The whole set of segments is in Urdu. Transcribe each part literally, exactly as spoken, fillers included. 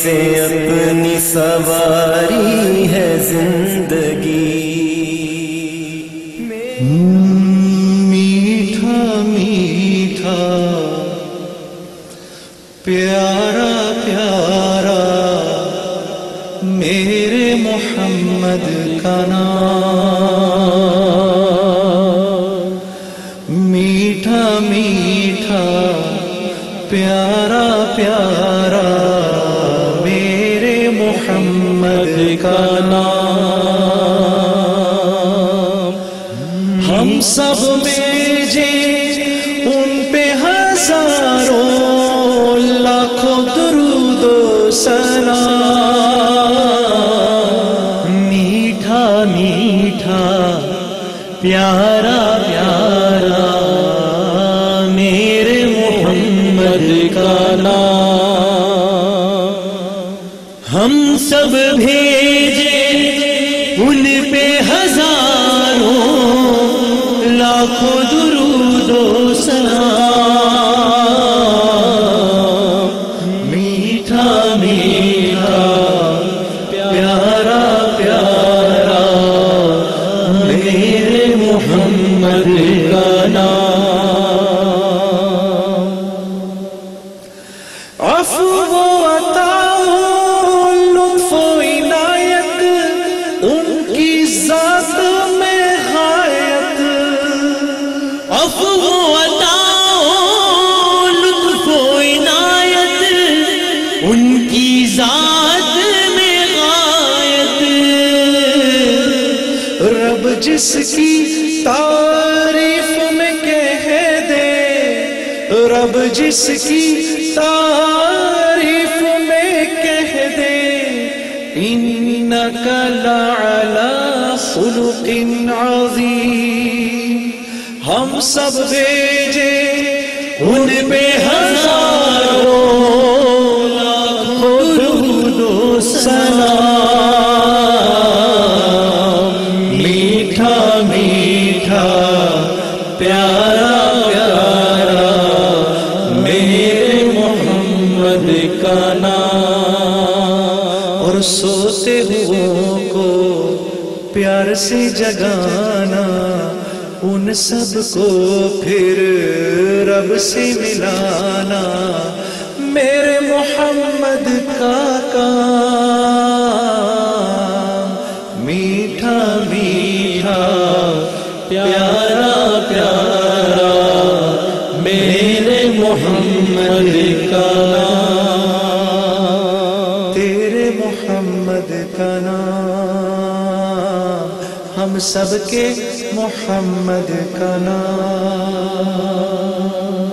سے اپنی سواری ہے زندگی. میٹھا میٹھا پیارا پیارا میرے محمد کا نام. میٹھا میٹھا پیارا پیارا میرے محمد کا نام. ہم سب بھیجے ان پہ ہزاروں لاکھوں درود و سلام. میٹھا میٹھا پیارا پیارا میرے محمد کا نام. ہم سب بھیجے ان پہ ہزاروں لاکھوں درود و سلام. میٹھا میٹھا پیارا پیارا میرے محمد کا نام. عفو و عطا لطف و عنایت ان کی ذات میں غایت. عفو و عطا لطف و عنایت ان کی ذات میں غایت. رب جس کی تعریف میں کہہ دے رب جس کی تعریف میں کہہ دے انک لعلی خلق عظیم. ہم سب بھیجے ان پہ ہزاروں لاکھوں درود و سلام. میٹھا میٹھا پیارا پیارا میرے محمد کا نام. اور سوتے ہوئوں کو پیار سے جگانا ان سب کو پھر رب سے ملانا میرے محمد کا کام. میٹھا میٹھا پیارا پیارا میرے محمد کا نام. تیرے محمد کا نام ہم سب کے محمد کا نام.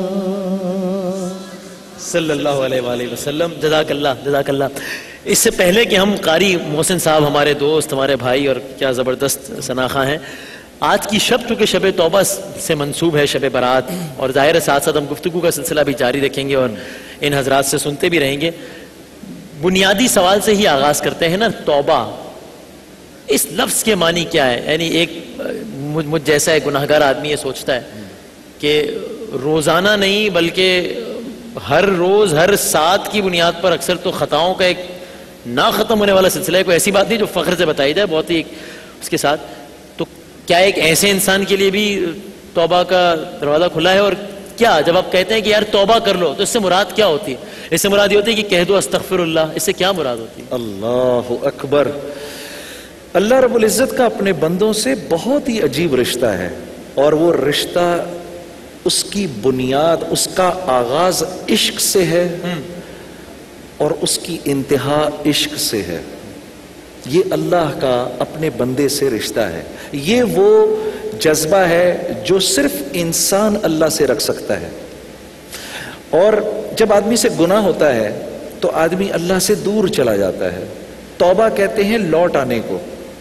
صلی اللہ علیہ وآلہ وسلم. جزاک اللہ جزاک اللہ. اس سے پہلے کہ ہم قاری محسن صاحب ہمارے دوست ہمارے بھائی اور کیا زبردست شناخواں ہیں، آج کی شب چونکہ شب توبہ سے منسوب ہے، شب برات، اور ظاہر ساتھ ساتھ ہم گفتگو کا سلسلہ بھی جاری رکھیں گے اور ان حضرات سے سنتے بھی رہیں گے. بنیادی سوال سے ہی آغاز کرتے ہیں نا، توبہ اس لفظ کے معنی کیا ہے؟ یعنی ایک مجھ جیسا ایک گناہگار آدمی یہ سوچتا ہے کہ روزانہ نہیں بلکہ ہر روز ہر ساتھ کی بنیاد پر اکثر تو خطاؤں کا ایک نہ ختم ہونے والا سلسلہ ہے. کوئی ایسی بات نہیں جو فخر سے بتائی جائے، بہت ہی اس کے ساتھ. تو کیا ایک ایسے انسان کے لیے بھی توبہ کا دروازہ کھلا ہے؟ اور کیا جب آپ کہتے ہیں کہ یار توبہ کر لو تو اس سے مراد کیا ہوتی ہے؟ اس سے مراد یہ ہوتی ہے کہ کہہ دو استغفر اللہ، اس سے کیا مراد ہوتی ہے؟ اللہ اکبر. اللہ رب العزت کا اپنے بندوں سے بہت ہی عجیب رشتہ ہے، اور وہ رشتہ اس کی بنیاد، اس کا آغاز عشق سے ہے اور اس کی انتہا عشق سے ہے. یہ اللہ کا اپنے بندے سے رشتہ ہے. یہ وہ جذبہ ہے جو صرف انسان اللہ سے رکھ سکتا ہے. اور جب آدمی سے گناہ ہوتا ہے تو آدمی اللہ سے دور چلا جاتا ہے. توبہ کہتے ہیں لوٹ آنے کو،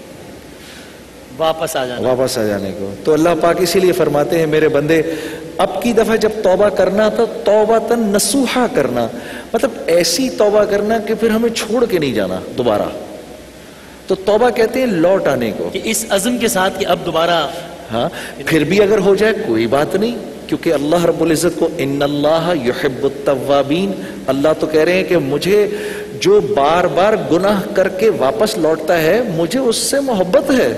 واپس آ جانا واپس آ جانے کو. تو اللہ پاک اسی لیے فرماتے ہیں میرے بندے اب کی دفعہ جب توبہ کرنا تو توبہ تن نصوحہ کرنا، مطلب ایسی توبہ کرنا کہ پھر ہمیں چھوڑ کے نہیں جانا دوبارہ. تو توبہ کہتے ہیں لوٹ آنے کو، کہ اس عزم کے ساتھ کہ اب دوبارہ. ہاں پھر بھی اگر ہو جائے کوئی بات نہیں، کیونکہ اللہ رب العزت کو ان اللہ یحب التوابین، اللہ تو کہہ رہے ہیں کہ مجھے جو بار بار گناہ کر کے واپس لوٹتا ہے مجھے اس سے محبت ہے.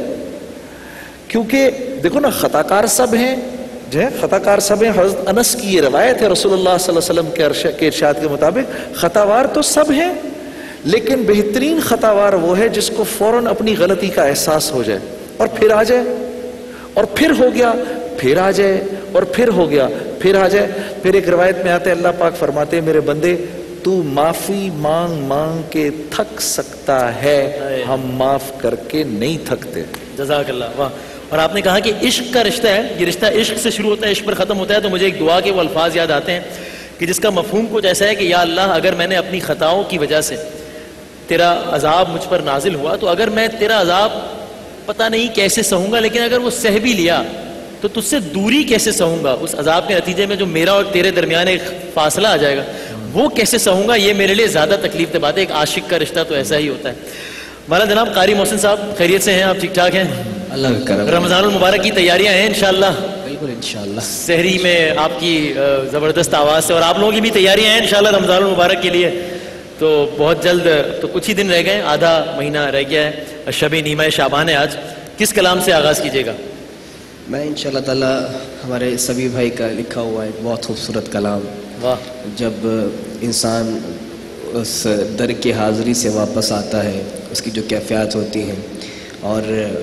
کیونکہ دیکھو نا خطا کار سب ہیں جو ہے خطا کار سب ہیں. حضرت انس کی یہ روایت ہے رسول اللہ صلی اللہ علیہ وسلم کے ارشاد کے مطابق خطاوار تو سب ہیں لیکن بہترین خطاوار وہ ہے جس کو فوراً اپنی غلطی کا احساس ہو جائے اور پھر آ جائے اور پھر ہو گیا پھر آ جائے اور پھر ہو گیا پھر آ جائے. پھر ایک روایت میں آتے اللہ پاک فرماتے ہیں میرے بندے تو معافی مانگ مانگ کے تھک سکتا ہے ہم معاف کر کے نہیں تھکتے. جزاک اللہ. واہ. اور آپ نے کہا کہ عشق کا رشتہ ہے, یہ رشتہ عشق سے شروع ہوتا ہے عشق پر ختم ہوتا ہے. تو مجھے ایک دعا کے وہ الفاظ یاد آتے ہیں کہ جس کا مفہوم کچھ ایسا ہے کہ یا اللہ اگر میں نے اپنی خطاؤں کی وجہ سے تیرا عذاب مجھ پر نازل ہوا تو اگر میں تیرا عذاب پتہ نہیں کیسے سہوں گا لیکن اگر وہ سہ بھی لیا تو تجھ سے دوری کیسے سہوں گا, اس عذاب کے نتیجے میں جو میرا اور تیرے درمیان ایک فاصلہ آ جائے گا وہ کیسے سہوں گا, یہ میرے لیے زیادہ تکلیف دہ بات ہے. ایک عاشق کا رشتہ تو ایسا ہی ہوتا ہے. مولانا جناب قاری محسن صاحب خیریت سے ہیں آپ, ٹھیک ٹھاک ہیں؟ اللہ کا کرم. رمضان المبارک کی تیاریاں ہیں انشاءاللہ؟ بالکل انشاءاللہ. سحری میں آپ کی زبردست آواز سے اور آپ لوگوں کی بھی تیاریاں ہیں انشاءاللہ رمضان المبارک کے لیے. تو بہت جلد تو کچھ ہی دن رہ گئے, آدھا مہینہ رہ گیا ہے. شب نیمہ شعبان ہے آج. کس کلام سے آغاز کیجیے گا؟ میں انشاءاللہ تعالیٰ ہمارے سبھی بھائی کا لکھا ہوا ایک بہت خوبصورت کلام. واہ. جب انسان اس در کی حاضری سے واپس آتا ہے اس کی جو کیفیات ہوتی ہیں, اور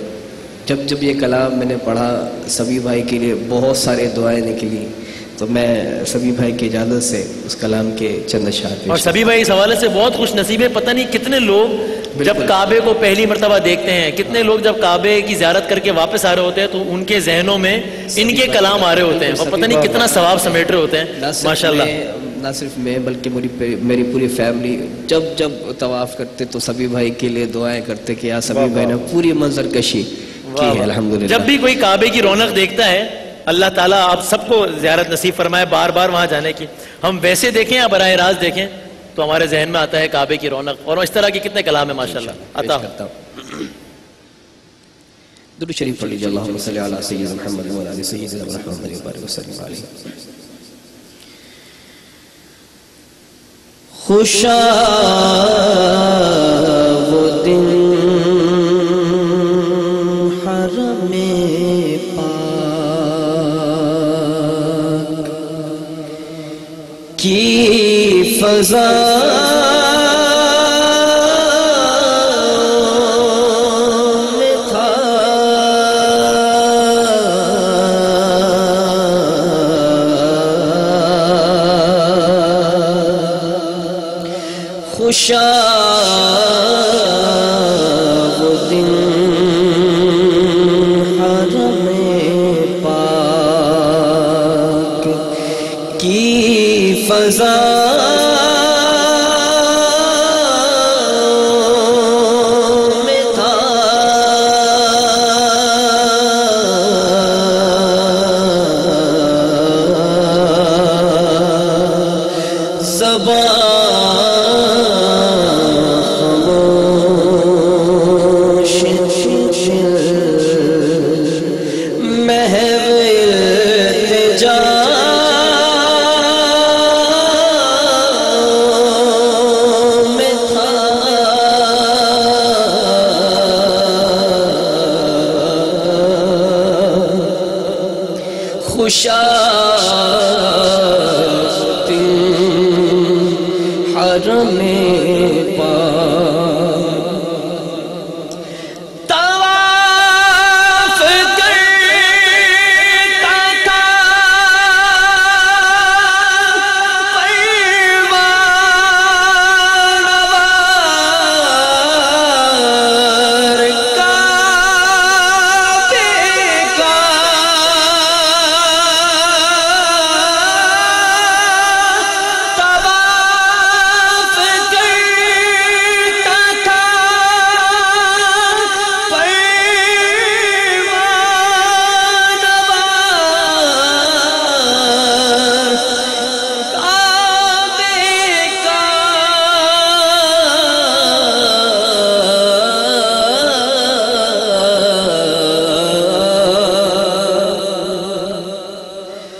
جب جب یہ کلام میں نے پڑھا سبھی بھائی کے لیے بہت سارے دعائیں نکلی, تو میں سبھی بھائی کی اجازت سے اس کلام کے چند اشعار پیش. اور سبھی بھائی اس حوالے سے بہت خوش نصیب ہے. پتہ نہیں کتنے لوگ جب کعبے کو پہلی مرتبہ دیکھتے ہیں, کتنے لوگ جب کعبے کی زیارت کر کے واپس آ رہے ہوتے ہیں تو ان کے ذہنوں میں ان کے کلام آ رہے ہوتے ہیں اور پتہ نہیں کتنا ثواب سمیٹ رہے ہوتے ہیں. ماشاءاللہ. نہ صرف میں بلکہ میری میری پوری فیملی جب جب طواف کرتے تو سبھی بھائی کے لیے دعائیں کرتے کہ یا سبھی بھائی نے پوری منظر کشی کی ہے الحمدللہ. جب بھی کوئی کعبے کی رونق دیکھتا ہے اللہ تعالیٰ آپ سب کو زیارت نصیب فرمائے بار بار وہاں جانے کی. ہم ویسے دیکھیں یا براہ راست دیکھیں تو ہمارے ذہن میں آتا ہے کعبے کی رونق, اور اس طرح کے کتنے کلام ہیں ماشاءاللہ. آتا ہوں. درود شریف پڑھ لیجیے. اللہم صلی علی سیدنا محمد و علی سیدنا محمد وبارک وسلم علیہ. خوشا وہ دن حرم پاک کی فضا میں تھا, خوشا وہ دن حرم پاک کی فضا میں تھا, زبان خوشا حرم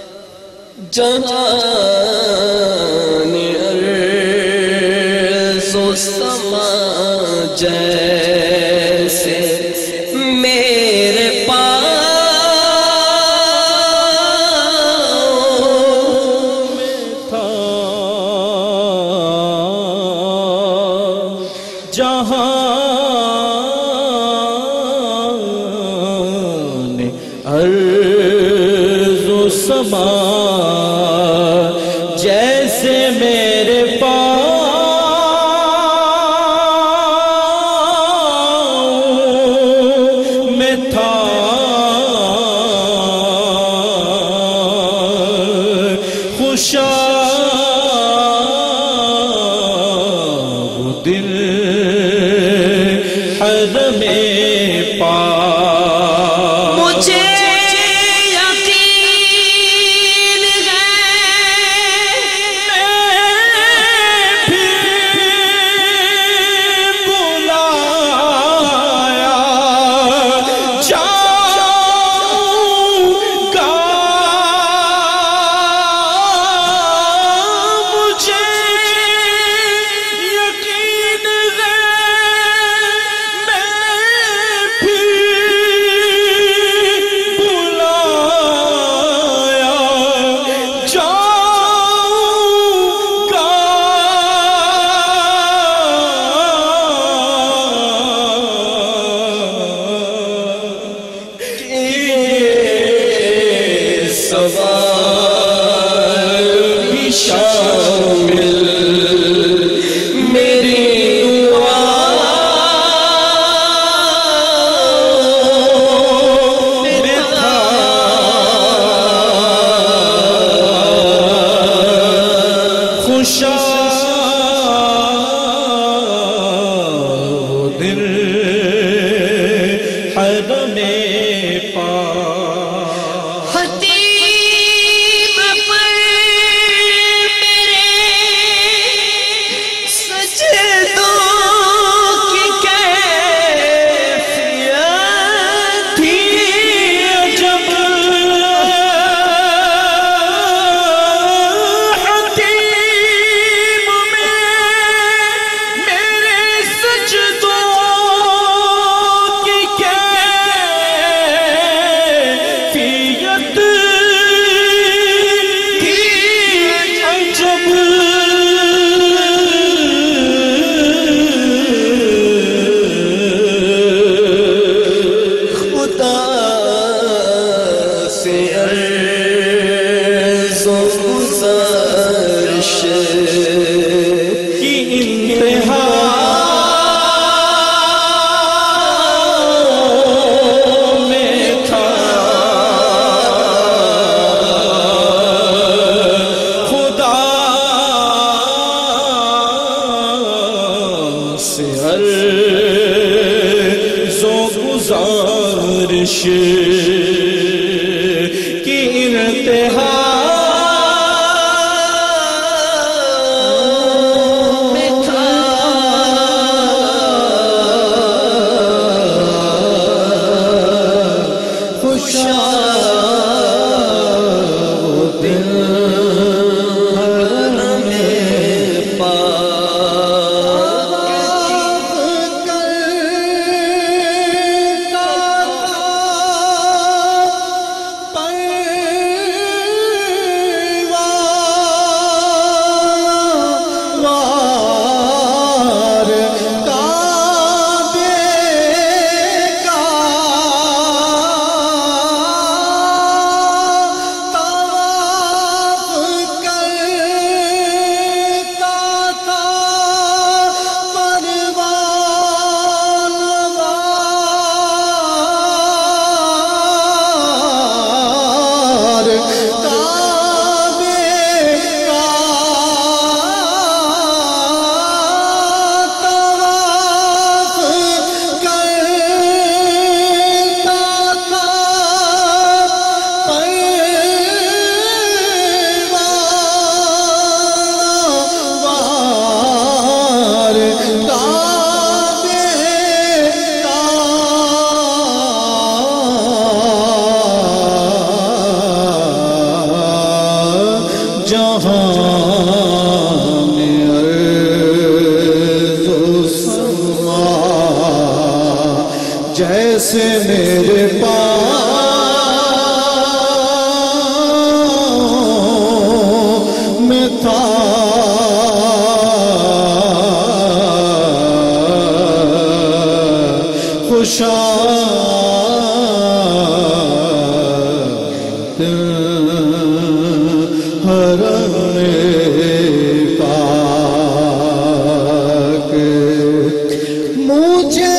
جہان عرض و و سما جیسے میرے پاؤں میں تھا، جہان عرض و سما جیسے میرے پاؤں میں تھا، خوشا وہ دل حرم پاک، مجھے یقین ہے میں بھی بلایا جاؤں گا، مجھے یقین ہے میں بھی بلایا جاؤں گا، یہ سوال بھی شامل میری دعاؤں میں تھا، خوشا وہ دل حرم پاک، حتیم پر میرے سجدوں کی کیفیت تھی عجب، حتیم میں میرے سجدوں کی کیفیت تھی عجب، خدا سے عرض و گزارش کی انتہا میں تھا، خدا سے عرض و گزارش کی انتہا میں تھا، خوشا وہ دل حرم پاک، جیسے میرے پاؤں میں تھا خوشاد حرم پاک مجھے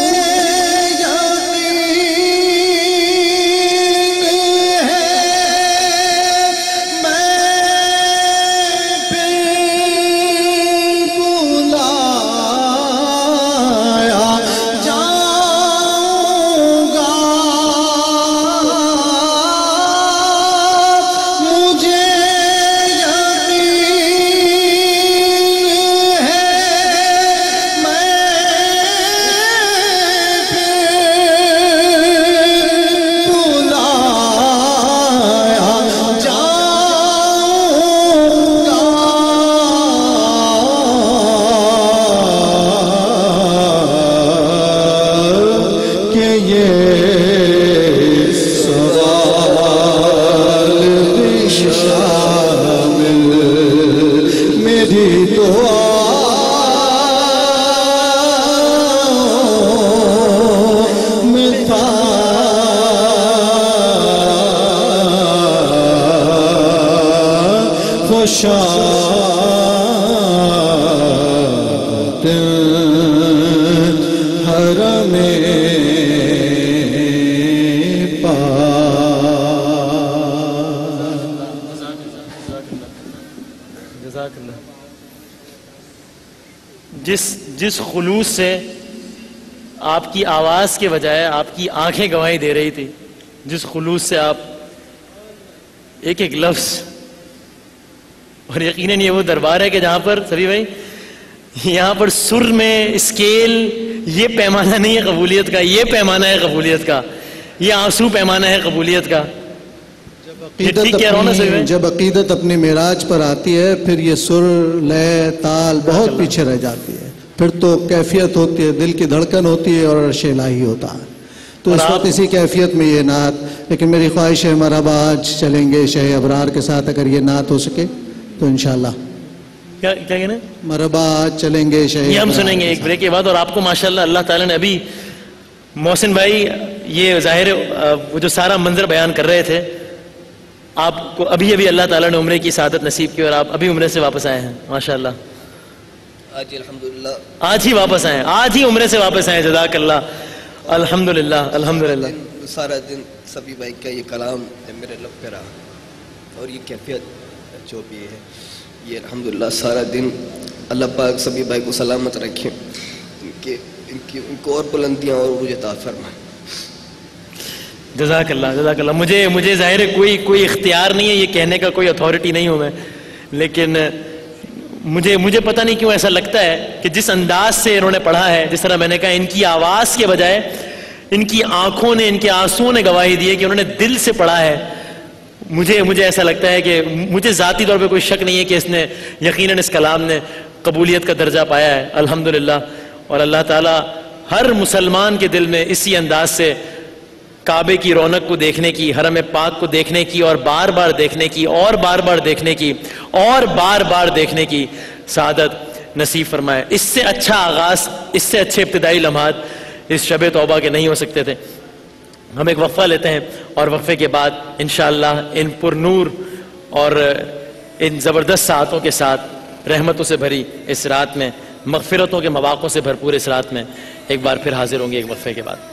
خوشاد حرم جس جس خلوص سے آپ کی آواز کے بجائے آپ کی آنکھیں گواہی دے رہی تھی، جس خلوص سے آپ ایک ایک لفظ، اور یقیناً یہ وہ دربار ہے کہ جہاں پر سبھی بھائی یہاں پر سر میں اسکیل یہ پیمانہ نہیں ہے قبولیت کا، یہ پیمانہ ہے قبولیت کا، یہ آنسو پیمانہ ہے قبولیت کا. جب عقیدت اپنی معراج پر آتی ہے پھر یہ سر لے تال بہت پیچھے رہ جاتی ہے، پھر تو کیفیت ہوتی ہے، دل کی دھڑکن ہوتی ہے اور عرش الہی ہوتا ہے. تو اس وقت اسی کیفیت میں یہ نعت، لیکن میری خواہش ہے مرحبا آج چلیں گے شہ ابرار کے ساتھ، اگر یہ نعت ہو سکے تو انشاءاللہ. کیا کیا کہنا ہے؟ مرحبا آج چلیں گے شہ ابرار. یہ ہم سنیں گے ایک بریک کے بعد. اور آپ کو ماشاءاللہ اللہ تعالیٰ نے ابھی محسن بھائی یہ ظاہر وہ جو سارا منظر بیان کر رہے تھے، آپ کو ابھی ابھی اللہ تعالیٰ نے عمرے کی سعادت نصیب کی اور آپ ابھی عمرے سے واپس آئے ہیں ماشاءاللہ. آج الحمدللہ آج ہی واپس آئے ہیں، آج ہی عمرے سے واپس آئے ہیں. جزاک اللہ. الحمدللہ الحمدللہ. سارا دن سبھی بھائی کا یہ کلام میرے لب پہ رہا اور یہ کیفیت جو بھی ہے یہ الحمدللہ سارا دن. اللہ پاک سبھی بھائی کو سلامت رکھیں، ان کے ان کی ان کو اور بلندیاں اور عروج عطا فرمائیں. جزاک اللہ جزاک اللہ. مجھے مجھے ظاہر ہے کوئی کوئی اختیار نہیں ہے، یہ کہنے کا کوئی اتھارٹی نہیں ہوں میں، لیکن مجھے مجھے پتہ نہیں کیوں ایسا لگتا ہے کہ جس انداز سے انہوں نے پڑھا ہے، جس طرح میں نے کہا ان کی آواز کے بجائے ان کی آنکھوں نے، ان کے آنسوؤں نے گواہی دی ہے کہ انہوں نے دل سے پڑھا ہے. مجھے مجھے ایسا لگتا ہے کہ مجھے ذاتی طور پہ کوئی شک نہیں ہے کہ اس نے یقیناً اس کلام نے قبولیت کا درجہ پایا ہے الحمدللہ. اور اللہ تعالیٰ ہر مسلمان کے دل میں اسی انداز سے کعبے کی رونق کو دیکھنے کی، حرم پاک کو دیکھنے کی، اور بار بار دیکھنے کی، اور بار بار دیکھنے کی، اور بار بار دیکھنے کی سعادت نصیب فرمائے. اس سے اچھا آغاز، اس سے اچھے ابتدائی لمحات اس شب توبہ کے نہیں ہو سکتے تھے. ہم ایک وقفہ لیتے ہیں اور وقفے کے بعد انشاءاللہ ان پر نور اور ان زبردست ساعتوں کے ساتھ رحمتوں سے بھری اس رات میں، مغفرتوں کے مواقعوں سے بھرپور اس رات میں ایک بار پھر حاضر ہوں گے ایک وقفے کے بعد.